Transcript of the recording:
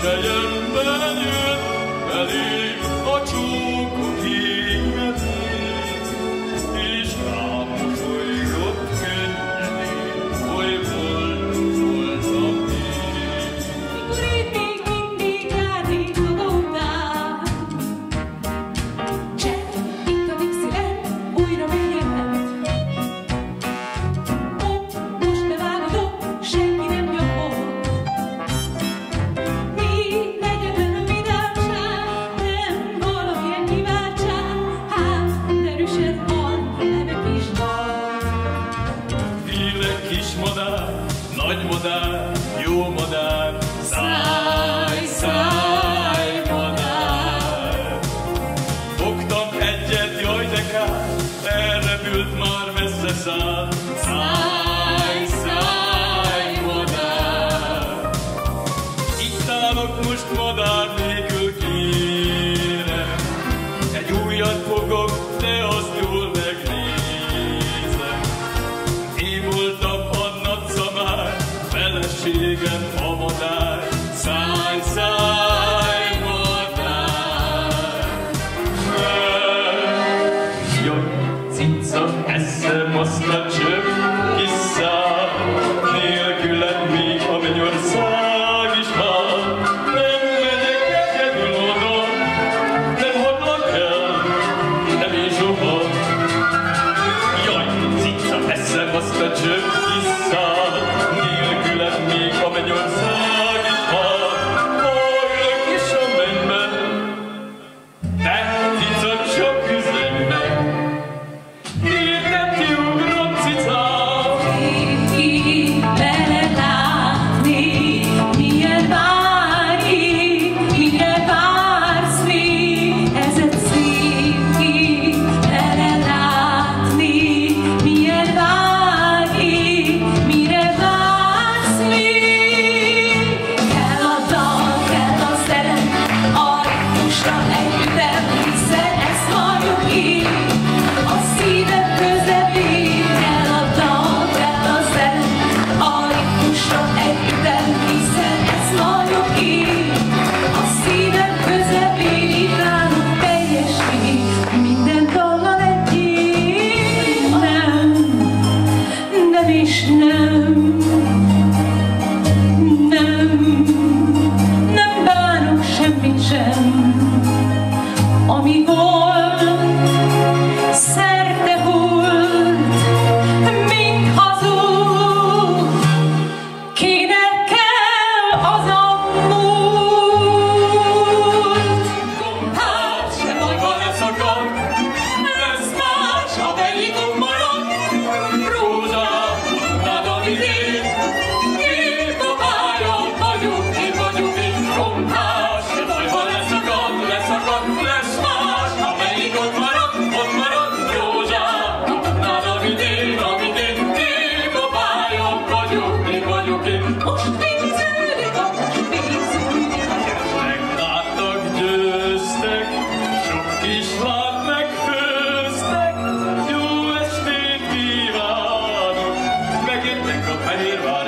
Selyemben jött elég a csókok égetén, és rám mosolygott könnyedén, oly boldog voltam én. Mikor én még mindig játékodótál, Jack, itt a Dixieland újra megjelent. Most ne vágadok, senki nem nyomol. Mi legyen a vidámság, nem valamilyen kiváltság, hát derűsen van neve kis dal. Félek kis madár, nagy madár, jó madár, száj, száj, madár. Fogtam egyet, jaj de kár, elrepült már messze száll, száj, száj, madár. Itt állok most madár nélkül, kérem, egy újat fogok, de azt jól megnézem. Én voltam a nagyszamár, feleségem a madár, száj, száj, madár. Jaj, cica, eszem azt a csöpp kis szál, nélküled még a mennyország is vár. Nem megyek egyedül oda, nem hagylak el, nem én soha. Jaj, cica, eszem azt a csöpp kis szál, nélküled még a mennyország is vár. Hallok is a mennyben, te cica, csak üzlenj meg. Értem, kiugrom, cicám. Ki belelátni, milyen vágyik, mire vársz még, ez egy szép ki belelátni, milyen vágyik, mire vársz még. Kell a dal, kell a szerelem, a ritmusra együttem, hiszen ezt halljuk így, a szíved közepén. Kell a dal, kell a szerelem, a ritmusra együttem, hiszen ezt halljuk így, a szíved közepén. Itt nálunk teljesít minden dallal együtt. Nem, nem és nem, nem bánok semmit sem, ami volt, szerte volt, mind hazug. Kinek kell az a múlt? Gombát se bajba leszakad, lesz más, ha beírom marad. Rózsa, tudnád, amit én, kipróbáljam, vagyunk én. Gombát se bajba leszakad, lesz más, ha beírom marad, ott marad. Rózsa, tudnád, amit én, kipróbáljam, vagyunk én. Most végződik a most végződik. Megláttak, győztek, sok kislányt megfőztek, jó estét kívánok, megjöttek a Fehérvár